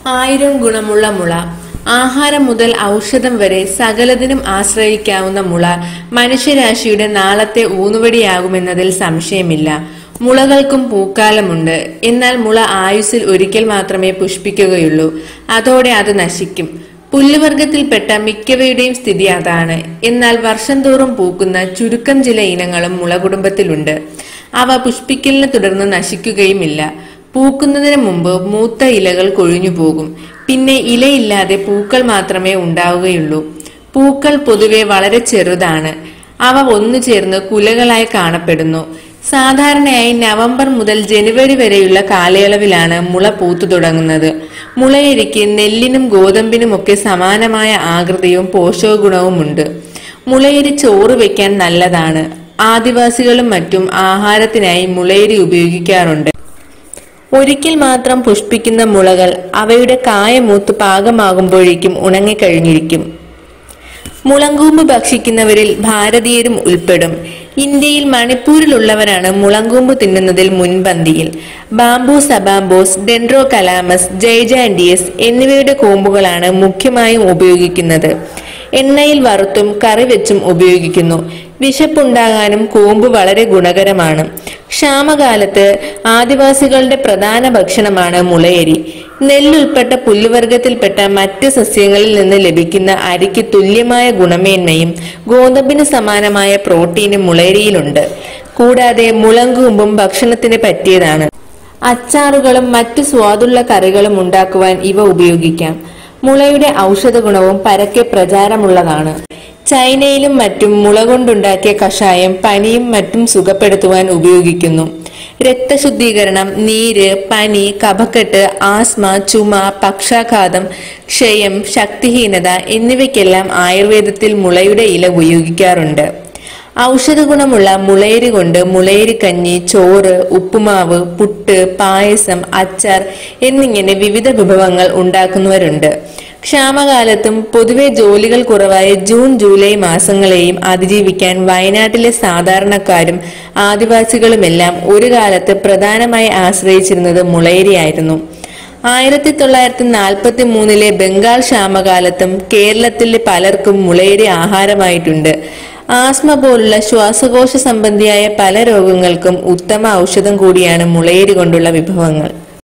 1000 ഗുണമുള്ള മുള. ആഹാരം മുതൽ ഔഷധം വരെ സകലതിനും ആശ്രയിക്കാവുന്ന മുള മനുഷ്യരാശിയുടെ നാളത്തെ ഊന്നുവടിയാകുമെന്നതിൽ സംശയമില്ല. മുളകൾക്കും പൂക്കാലമുണ്ട്. എന്നാൽ മുള ആയുസ്സിൽ ഒരിക്കൽ മാത്രമേ പുഷ്പിക്കുകയുള്ളൂ. അതോടെ അത് നശിക്കും. പുല്ലുവർഗത്തിൽപ്പെട്ട മിക്കവയുടെയും സ്ഥിതി അതാണ്. എന്നാൽ വർഷം തോറും പൂക്കുന്ന ചുരുക്കം ചില ഇനങ്ങളും മുള കുടുംബത്തിലുണ്ട്. അവ പുഷ്പിക്കലിനെ തുടർന്ന് നശിക്കുകയുമില്ല. പൂക്കുന്നതിന് മുമ്പ് മൂത്ത ഇലകൾ കൊഴിഞ്ഞു പോകും. പിന്നെ ഇലയില്ലാതെ പൂക്കൾ മാത്രമേ ഉണ്ടാവുകയുള്ളൂ. പൂക്കൾ പൊതുവെ വളരെ ചെറുതാണ്. അവ ഒന്നു ചേർന്ന് കുലകളായി കാണപ്പെടുന്നു. സാധാരണയായി നവംബർ മുതൽ ജനുവരി വരെയുള്ള കാലയളവിലാണ് മുള പൂത്തു തുടങ്ങുന്നത്. മുളയരിക്ക് നെല്ലിനും ഗോതമ്പിനുമൊക്കെ സമാനമായ ആകൃതിയും പോഷകഗുണവുമുണ്ട്. മുളയരി ചോറ് വെക്കാൻ നല്ലതാണ്. ആദിവാസികളും മറ്റും ആഹാരത്തിനായി മുളയരി ഉപയോഗിക്കാറുണ്ട്. ഒരിക്കൽ മാത്രം പുഷ്പിക്കുന്ന മുളകൾ അവയുടെ കായ മൂത്ത് പാകമാകുമ്പോഴേക്കും ഉണങ്ങിക്കഴിഞ്ഞിരിക്കും. മുളങ്കൂമ്പ് ഭക്ഷിക്കുന്നവരിൽ ഭാരതീയരും ഉൾപ്പെടും. ഇന്ത്യയിൽ മണിപ്പൂരിലുള്ളവരാണ് മുളങ്കൂമ്പ് തിന്നുന്നതിൽ മുൻപന്തിയിൽ. ബാംബു സബാംബോസ്, ഡെൻഡ്രോകലാമസ്, ജൈജാൻഡിയസ് എന്നിവയുടെ കൂമ്പുകളാണ് മുഖ്യമായും ഉപയോഗിക്കുന്നത്. എണ്ണയിൽ വറുത്തും കറി വെച്ചും ഉപയോഗിക്കുന്നു. വിശപ്പുണ്ടാകാനും കൂമ്പ് വളരെ ഗുണകരമാണ്. ക്ഷാമകാലത്ത് ആദിവാസികളുടെ പ്രധാന ഭക്ഷണമാണ് മുളയരി. നെല്ലുൾപ്പെട്ട പുല്ലുവർഗത്തിൽപ്പെട്ട മറ്റ് സസ്യങ്ങളിൽ നിന്ന് ലഭിക്കുന്ന അരിക്ക് തുല്യമായ ഗുണമേന്മയും ഗോതമ്പിന് സമാനമായ പ്രോട്ടീനും മുളയരിയിലുണ്ട്. കൂടാതെ മുളങ്കൂമ്പും ഭക്ഷണത്തിന് പറ്റിയതാണ്. അച്ചാറുകളും മറ്റു സ്വാദുള്ള കറികളും ഉണ്ടാക്കുവാൻ ഇവ ഉപയോഗിക്കാം. മുളയുടെ ഔഷധ ഗുണവും പരക്കെ പ്രചാരമുള്ളതാണ്. ചൈനയിലും മറ്റും മുള കൊണ്ടുണ്ടാക്കിയ കഷായം പനിയും മറ്റും സുഖപ്പെടുത്തുവാൻ ഉപയോഗിക്കുന്നു. രക്തശുദ്ധീകരണം, നീര്, പനി, കഫക്കെട്ട്, ആസ്മ, ചുമ, പക്ഷാഘാതം, ക്ഷയം, ശക്തിഹീനത എന്നിവയ്ക്കെല്ലാം ആയുർവേദത്തിൽ മുളയുടെ ഇല ഉപയോഗിക്കാറുണ്ട്. ഔഷധ ഗുണമുള്ള മുളയരി കൊണ്ട് മുളയരിക്കഞ്ഞി, ചോറ്, ഉപ്പുമാവ്, പുട്ട്, പായസം, അച്ചാർ എന്നിങ്ങനെ വിവിധ വിഭവങ്ങൾ ഉണ്ടാക്കുന്നവരുണ്ട്. ക്ഷാമകാലത്തും പൊതുവെ ജോലികൾ കുറവായ ജൂൺ ജൂലൈ മാസങ്ങളെയും അതിജീവിക്കാൻ വയനാട്ടിലെ സാധാരണക്കാരും ആദിവാസികളുമെല്ലാം ഒരു കാലത്ത് പ്രധാനമായി ആശ്രയിച്ചിരുന്നത് മുളയരിയായിരുന്നു. 1943 ബംഗാൾ ക്ഷാമകാലത്തും കേരളത്തിലെ പലർക്കും മുളയരി ആഹാരമായിട്ടുണ്ട്. ആസ്മ പോലുള്ള ശ്വാസകോശ സംബന്ധിയായ പല രോഗങ്ങൾക്കും ഉത്തമ ഔഷധം കൂടിയാണ് മുളയരി കൊണ്ടുള്ള വിഭവങ്ങൾ.